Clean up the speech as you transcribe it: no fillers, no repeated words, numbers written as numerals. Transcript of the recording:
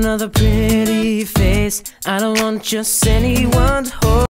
another pretty face. I don't want just anyone to hold.